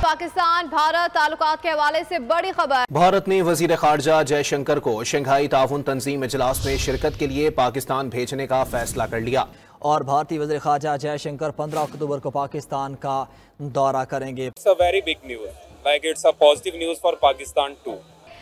पाकिस्तान भारत ताल्लुकात के हवाले से बड़ी खबर। भारत ने वजीर खारजा जयशंकर को शंघाई ताउन तंजीम इजलास में शिरकत के लिए पाकिस्तान भेजने का फैसला कर लिया और भारतीय वजीर खारजा जयशंकर 15 अक्टूबर को पाकिस्तान का दौरा करेंगे। It's a very big news. Like it's a positive news for Pakistan too.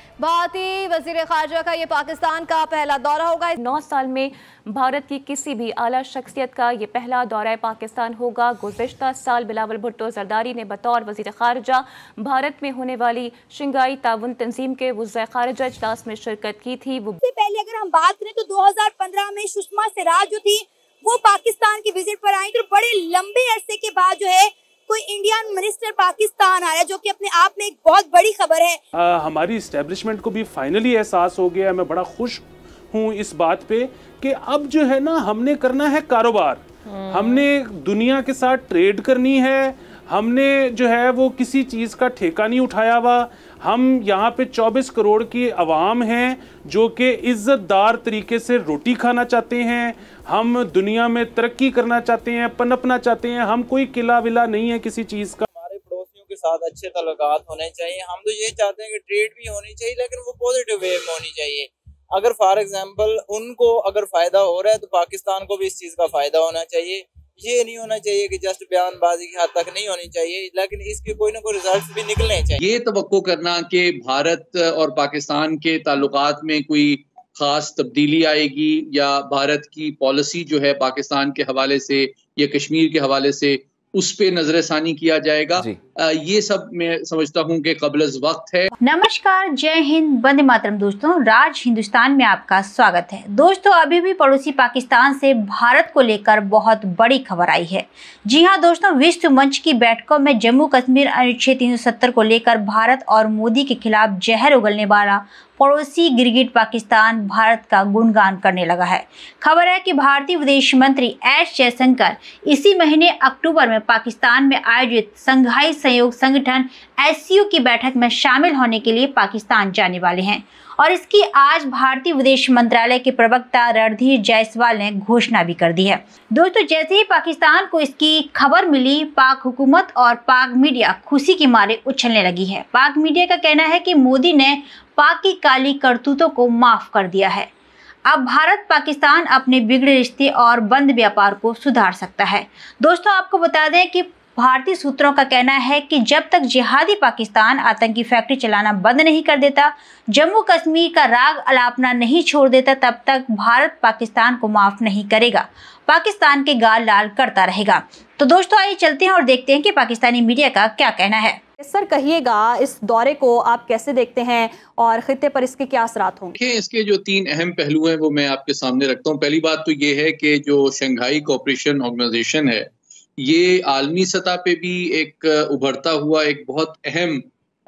भारतीय वजीर खारजा का ये पाकिस्तान का पहला दौरा होगा। 9 साल में भारत की किसी भी आला शख्सियत का ये पहला दौरा पाकिस्तान होगा। गुज़िश्ता साल बिलावल भुट्टो जरदारी ने बतौर वजीर खारजा भारत में होने वाली शंघाई ताउन तंजीम के वज़ीर खारजा इजलास में शिरकत की थी। सबसे पहले अगर हम बात करें तो 2015 में सुषमा स्वराज जो थी वो पाकिस्तान की विजिट पर आई, तो बड़े लंबे अरसे के बाद जो है कोई इंडियन मिनिस्टर पाकिस्तान आ रहा है, जो कि अपने आप में एक बहुत बड़ी खबर है। हमारी इस्टेब्लिशमेंट को भी फाइनली एहसास हो गया है। मैं बड़ा खुश हूँ इस बात पे कि अब जो है ना हमने करना है कारोबार, हमने दुनिया के साथ ट्रेड करनी है, हमने जो है वो किसी चीज़ का ठेका नहीं उठाया हुआ। हम यहाँ पे 24 करोड़ की आवाम हैं जो कि इज़्ज़तदार तरीके से रोटी खाना चाहते हैं। हम दुनिया में तरक्की करना चाहते हैं, पनपना चाहते हैं। हम कोई किला विला नहीं है किसी चीज़ का। हमारे पड़ोसियों के साथ अच्छे ताल्लुकात होने चाहिए। हम तो ये चाहते हैं कि ट्रेड भी होनी चाहिए, लेकिन वो पॉजिटिव वे में होनी चाहिए। अगर फॉर एग्जांपल उनको अगर फ़ायदा हो रहा है तो पाकिस्तान को भी इस चीज़ का फ़ायदा होना चाहिए। ये नहीं होना चाहिए कि जस्ट बयानबाजी की हद तक नहीं होनी चाहिए, लेकिन इसके कोई ना कोई रिजल्ट्स भी निकलने चाहिए। ये तवक्को करना कि भारत और पाकिस्तान के ताल्लुकात में कोई खास तब्दीली आएगी या भारत की पॉलिसी जो है पाकिस्तान के हवाले से या कश्मीर के हवाले से उस पे नजरसानी किया जाएगा, ये सब मैं समझता हूँ कि क़ब्ल वक्त है। नमस्कार, जय हिंद, वंदे मातरम। दोस्तों, राज हिंदुस्तान में आपका स्वागत है। दोस्तों, अभी भी पड़ोसी पाकिस्तान से भारत को लेकर बहुत बड़ी खबर आई है। जी हां दोस्तों, विश्व मंच की बैठकों में जम्मू कश्मीर अनुच्छेद 370 को लेकर भारत और मोदी के खिलाफ जहर उगलने वाला पड़ोसी गिरगिट पाकिस्तान भारत का गुणगान करने लगा है। खबर है कि भारतीय विदेश मंत्री एस जयशंकर इसी महीने अक्टूबर में पाकिस्तान में आयोजित शंघाई सहयोग संगठन एससीओ की बैठक में शामिल होने के लिए पाकिस्तान जाने वाले हैं और इसकी आज भारतीय विदेश मंत्रालय के प्रवक्ता रणधीर जायसवाल ने घोषणा भी कर दी है। दोस्तों, जैसे ही पाकिस्तान को इसकी खबर मिली, पाक हुकूमत और पाक मीडिया खुशी के मारे उछलने लगी है। पाक मीडिया का कहना है कि मोदी ने पाक की काली करतूतों को माफ कर दिया है। अब भारत पाकिस्तान अपने बिगड़े रिश्ते और बंद व्यापार को सुधार सकता है। दोस्तों, आपको बता दें कि भारतीय सूत्रों का कहना है कि जब तक जिहादी पाकिस्तान आतंकी फैक्ट्री चलाना बंद नहीं कर देता, जम्मू कश्मीर का राग अलापना नहीं छोड़ देता, तब तक भारत पाकिस्तान को माफ नहीं करेगा, पाकिस्तान के गाल लाल करता रहेगा। तो दोस्तों, आइए चलते हैं और देखते हैं कि पाकिस्तानी मीडिया का क्या कहना है। सर, कहिएगा इस दौरे को आप कैसे देखते हैं और खित्ते पर इसके क्या असरात होंगे? इसके जो 3 अहम पहलू हैं वो मैं आपके सामने रखता हूँ। पहली बात तो ये है कि जो शंघाई कोऑपरेशन ऑर्गेनाइजेशन है, ये आलमी सतह पे भी एक उभरता हुआ एक बहुत अहम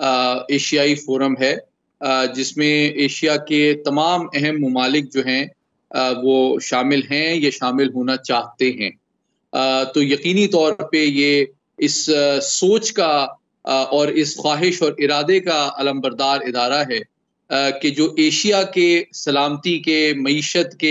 एशियाई फोरम है, जिसमें एशिया के तमाम अहम ममालिक जो हैं वो शामिल हैं या शामिल होना चाहते हैं। तो यकीनी तौर पे ये इस सोच का और इस ख्वाहिश और इरादे का अलमबरदार इदारा है कि जो एशिया के सलामती के, मईशत के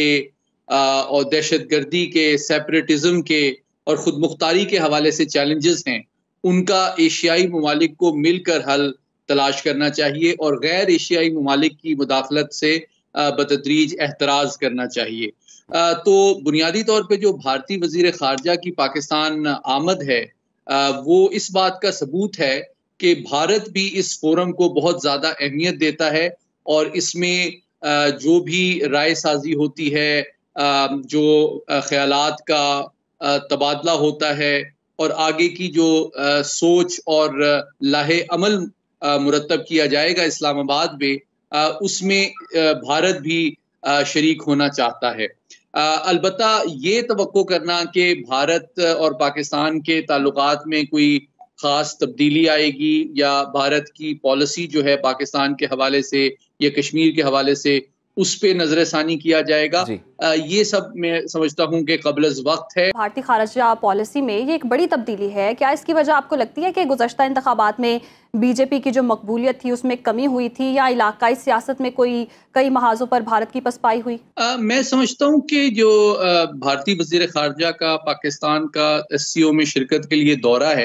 और दहशतगर्दी के, सेपरेटिज्म के और ख़ुद मुख्तारी के हवाले से चैलेंजेस हैं, उनका एशियाई ममालिक को मिलकर हल तलाश करना चाहिए और गैर एशियाई ममालिक की मुदाखलत से बतदरीज एहतराज़ करना चाहिए। तो बुनियादी तौर पे जो भारतीय वज़ीर ख़ारजा की पाकिस्तान आमद है, वो इस बात का सबूत है कि भारत भी इस फोरम को बहुत ज़्यादा अहमियत देता है और इसमें जो भी राय साजी होती है, जो ख्यालात का तबादला होता है और आगे की जो सोच और लाहे अमल मुरतब किया जाएगा इस्लामाबाद में, उसमें भारत भी शरीक होना चाहता है। अलबत्ता ये तवक्को करना कि भारत और पाकिस्तान के ताल्लुकात में कोई ख़ास तब्दीली आएगी या भारत की पॉलिसी जो है पाकिस्तान के हवाले से या कश्मीर के हवाले से उस पे नजरसानी किया जाएगा, ये सब मैं समझता हूँ कि क़ब्ल वक्त है। भारतीय खारजा पॉलिसी में ये एक बड़ी तब्दीली है। क्या इसकी वजह आपको लगती है कि गुज़श्ता इंतखाबात में बीजेपी की जो मकबूलियत थी उसमें कमी हुई थी, या इलाकाई सियासत में कोई कई महाजों पर भारत की पसपाई हुई? मैं समझता हूँ कि जो भारतीय वज़ीर ख़ारजा का पाकिस्तान का एससीओ में शिरकत के लिए दौरा है,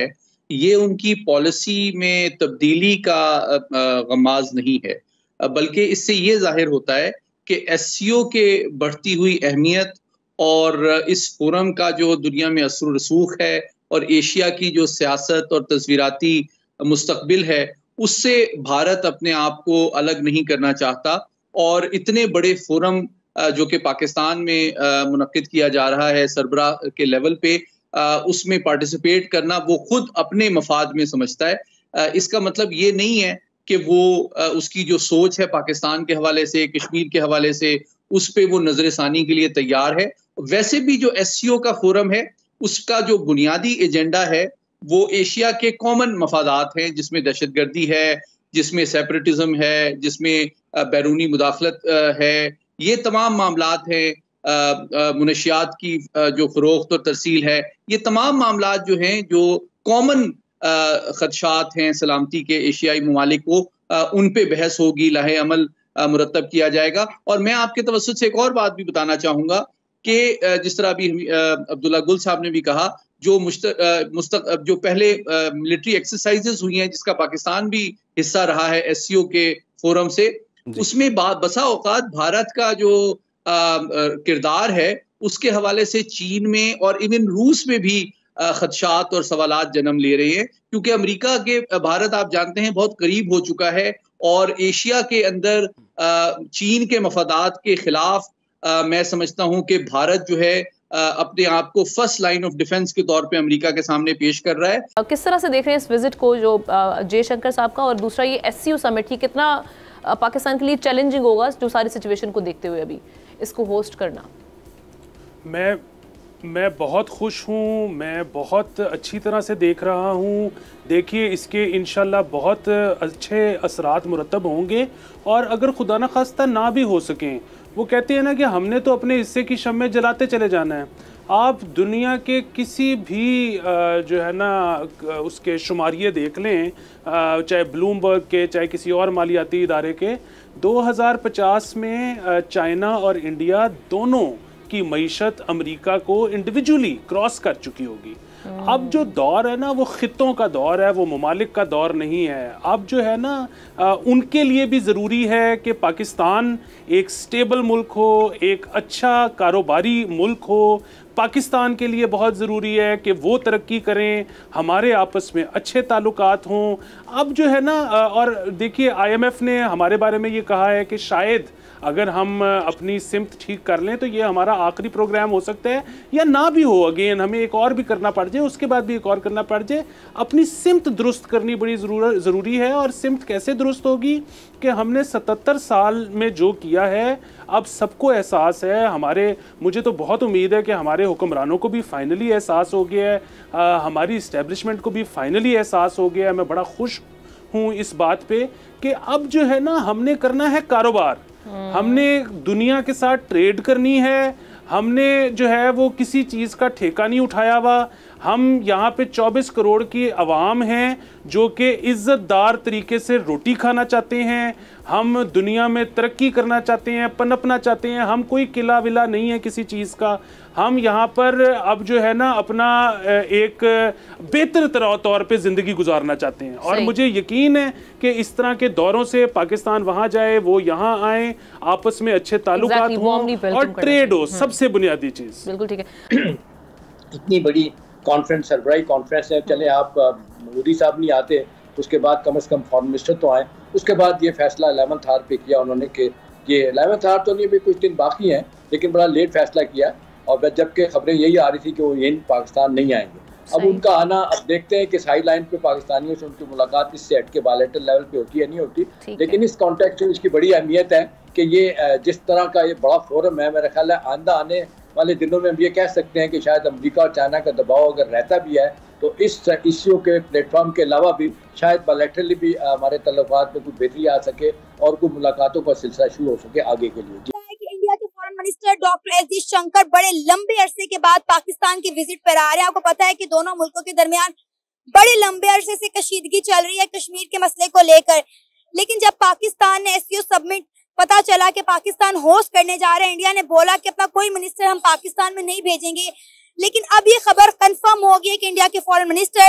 ये उनकी पॉलिसी में तब्दीली का गमाज नहीं है, बल्कि इससे ये जाहिर होता है कि एससीओ के बढ़ती हुई अहमियत और इस फोरम का जो दुनिया में असर रसूख है और एशिया की जो सियासत और तस्वीराती मुस्तकबिल है, उससे भारत अपने आप को अलग नहीं करना चाहता। और इतने बड़े फोरम जो कि पाकिस्तान में मुनक्किद किया जा रहा है सरबराह के लेवल पे, उसमें पार्टिसिपेट करना वो खुद अपने मफाद में समझता है। इसका मतलब ये नहीं है कि वो उसकी जो सोच है पाकिस्तान के हवाले से, कश्मीर के हवाले से, उस पे वो नजरसानी के लिए तैयार है। वैसे भी जो एससीओ का फोरम है उसका जो बुनियादी एजेंडा है वो एशिया के कॉमन मफादात हैं, जिसमें दहशतगर्दी है, जिसमें सेपरेटिज्म है, जिसमें बैरूनी मुदाखलत है। ये तमाम मामलात हैं, मुनशियात की जो फरोख्त और तरसील है, ये तमाम मामलात जो हैं जो कॉमन खदशात हैं सलामती के एशियाई ममालिक को, उन पे बहस होगी, लाहे अमल मुरतब किया जाएगा। और मैं आपके तवज्जुह से एक और बात भी बताना चाहूँगा कि जिस तरह अभी अब्दुल्ला गुल साहब ने भी कहा, जो पहले मिलिट्री एक्सरसाइजेस हुई हैं जिसका पाकिस्तान भी हिस्सा रहा है एससीओ के फोरम से, उसमें बसा औकात भारत का जो किरदार है उसके हवाले से चीन में और इवन रूस में भी खदशात और सवालात जन्म ले रहे हैं, क्योंकि अमेरिका के भारत आप जानते हैं बहुत करीब हो चुका है और एशिया के अंदर चीन के मफादात के खिलाफ मैं समझता हूं कि भारत जो है अपने आप को फर्स्ट लाइन ऑफ डिफेंस के तौर पे अमेरिका के सामने पेश कर रहा है। किस तरह से देख रहे हैं इस विजिट को जो जयशंकर साहब का, और दूसरा ये एससीओ समिट की कितना पाकिस्तान के लिए चैलेंजिंग होगा जो सारी सिचुएशन को देखते हुए अभी इसको होस्ट करना? मैं बहुत खुश हूँ, मैं बहुत अच्छी तरह से देख रहा हूँ। देखिए, इसके इंशाल्लाह बहुत अच्छे असरात मुरतब होंगे, और अगर खुदा न खास्ता ना भी हो सकें, वो कहते हैं ना कि हमने तो अपने हिस्से की शम्में जलाते चले जाना है। आप दुनिया के किसी भी जो है ना उसके शुमारिये देख लें, चाहे ब्लूमबर्ग के, चाहे किसी और मालियाती इदारे के, 2050 में चाइना और इंडिया दोनों की मईशत अमेरिका को इंडिविजुअली क्रॉस कर चुकी होगी। अब जो दौर है ना वो खित्तों का दौर है, वो ममालिक का दौर नहीं है। अब जो है ना उनके लिए भी ज़रूरी है कि पाकिस्तान एक स्टेबल मुल्क हो, एक अच्छा कारोबारी मुल्क हो। पाकिस्तान के लिए बहुत ज़रूरी है कि वो तरक्की करें, हमारे आपस में अच्छे ताल्लुकात हों। अब जो है ना, और देखिए IMF ने हमारे बारे में ये कहा है कि शायद अगर हम अपनी सिमत ठीक कर लें तो ये हमारा आखिरी प्रोग्राम हो सकता है, या ना भी हो, अगेन हमें एक और भी करना पड़ जाए, उसके बाद भी एक और करना पड़ जाए। अपनी सिमत दुरुस्त करनी बड़ी ज़रूरी है। और सिमत कैसे दुरुस्त होगी कि हमने 77 साल में जो किया है, अब सबको एहसास है। मुझे तो बहुत उम्मीद है कि हमारे हुक्मरानों को भी फाइनली एहसास हो गया है, हमारी इस्टेब्लिशमेंट को भी फाइनली एहसास हो गया है। मैं बड़ा खुश हूँ इस बात पे कि अब जो है ना हमने करना है कारोबार, हमने दुनिया के साथ ट्रेड करनी है, हमने जो है वो किसी चीज़ का ठेका नहीं उठाया हुआ। हम यहाँ पे 24 करोड़ की आवाम हैं जो कि इज़्ज़तदार तरीके से रोटी खाना चाहते हैं, हम दुनिया में तरक्की करना चाहते हैं, पनपना चाहते हैं। हम कोई किला विला नहीं है किसी चीज़ का। हम यहाँ पर अब जो है ना अपना एक बेहतर तौर पे ज़िंदगी गुजारना चाहते हैं, और मुझे यकीन है कि इस तरह के दौरों से पाकिस्तान वहाँ जाए, वो यहाँ आए, आपस में अच्छे ताल्लुकात हों और ट्रेड हो, सबसे बुनियादी चीज़। बिल्कुल ठीक है। इतनी बड़ी कॉन्फ्रेंस, सरबराही कॉन्फ्रेंस है, चले आप मोदी साहब नहीं आते तो उसके बाद कम से कम फॉरेन मिनिस्टर तो आए। उसके बाद ये फैसला 11th आवर पे किया उन्होंने कि ये 11th आवर तो नहीं, अभी कुछ दिन बाकी हैं, लेकिन बड़ा लेट फैसला किया। और जबकि खबरें यही आ रही थी कि वो यही पाकिस्तान नहीं आएंगे। अब उनका आना, अब देखते हैं कि साइड लाइन पे पाकिस्तानियों से उनकी मुलाकात इससे हट के बायलैटरल लेवल पे होती है नहीं होती, लेकिन इस कॉन्टेक्स्ट में इसकी बड़ी अहमियत है कि ये जिस तरह का ये बड़ा फोरम है, मेरा ख्याल है आंदा आने वाले दिनों में हम ये कह सकते हैं कि शायद अमेरिका और चाइना का दबाव अगर रहता भी है तो इस इश्यू के प्लेटफॉर्म के अलावा भी शायद बायलैटरली भी हमारे तल्लुकात में कुछ बेहतरी आ सके और कुछ मुलाकातों का सिलसिला शुरू हो सके आगे के लिए। इंडिया के foreign minister doctor S Jaishankar बड़े लंबे अरसे के बाद पाकिस्तान की विजिट पर आ रहे हैं। आपको पता है कि दोनों मुल्कों के दरमियान बड़े लंबे अरसे से कशीदगी चल रही है कश्मीर के मसले को लेकर, लेकिन जब पाकिस्तान ने एससीओ समिट पता चला कि पाकिस्तान होस्ट करने जा रहे हैं, इंडिया ने बोला कि अपना कोई मिनिस्टर हम पाकिस्तान में नहीं भेजेंगे। लेकिन अब ये खबर कंफर्म हो गई है कि इंडिया के foreign minister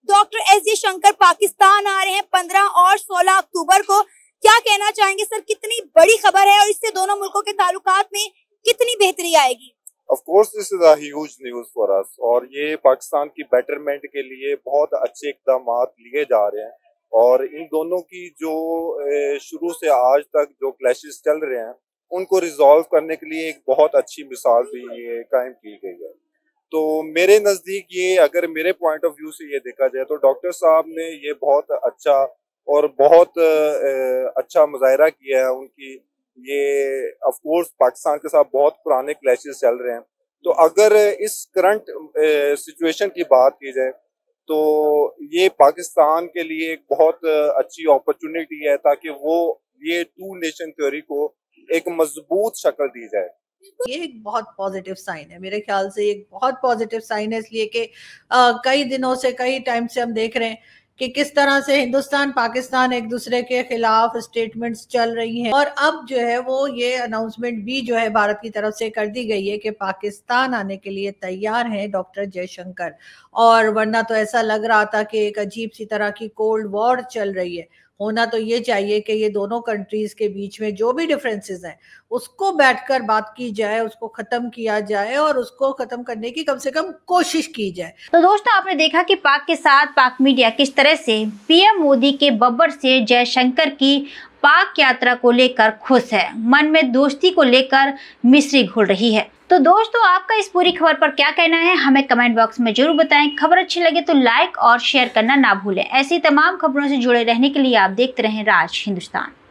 doctor S Jaishankar Pakistan आ रहे हैं 15 और 16 अक्टूबर को। क्या कहना चाहेंगे सर, कितनी बड़ी खबर है और इससे दोनों मुल्कों के ताल्लुकात में कितनी बेहतरी आएगी? Of course, this is a huge news for us और ये पाकिस्तान की बेटरमेंट के लिए बहुत अच्छे इक़दाम लिए जा रहे हैं और इन दोनों की जो शुरू से आज तक जो क्लैशेस चल रहे हैं उनको रिजॉल्व करने के लिए एक बहुत अच्छी मिसाल भी ये कायम की गई है। तो मेरे नज़दीक ये, अगर मेरे पॉइंट ऑफ व्यू से ये देखा जाए तो डॉक्टर साहब ने ये बहुत अच्छा और बहुत अच्छा मुजाहरा किया है उनकी। ये ऑफ कोर्स पाकिस्तान के साथ बहुत पुराने क्लैशेस चल रहे हैं, तो अगर इस करंट सिचुएशन की बात की जाए तो ये पाकिस्तान के लिए एक बहुत अच्छी अपॉर्चुनिटी है ताकि वो ये टू नेशन थ्योरी को एक मजबूत शक्ल दी जाए। ये एक बहुत पॉजिटिव साइन है, मेरे ख्याल से एक बहुत पॉजिटिव साइन है, इसलिए कि कई दिनों से, कई टाइम से हम देख रहे हैं कि किस तरह से हिंदुस्तान पाकिस्तान एक दूसरे के खिलाफ स्टेटमेंट्स चल रही हैं और अब जो है वो ये अनाउंसमेंट भी जो है भारत की तरफ से कर दी गई है कि पाकिस्तान आने के लिए तैयार हैं डॉक्टर जयशंकर। और वरना तो ऐसा लग रहा था कि एक अजीब सी तरह की कोल्ड वॉर चल रही है। होना तो ये चाहिए कि ये दोनों कंट्रीज के बीच में जो भी डिफरेंसेस हैं उसको बैठकर बात की जाए, उसको खत्म किया जाए और उसको खत्म करने की कम से कम कोशिश की जाए। तो दोस्तों, आपने देखा कि पाक के साथ पाक मीडिया किस तरह से पीएम मोदी के बब्बर से जयशंकर की पाक यात्रा को लेकर खुश है, मन में दोस्ती को लेकर मिश्री घुल रही है। तो दोस्तों, आपका इस पूरी खबर पर क्या कहना है हमें कमेंट बॉक्स में जरूर बताएं। खबर अच्छी लगे तो लाइक और शेयर करना ना भूलें। ऐसी तमाम खबरों से जुड़े रहने के लिए आप देखते रहें राज हिंदुस्तान।